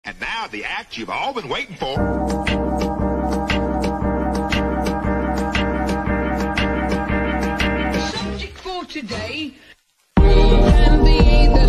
And now the act you've all been waiting for. The subject for today can be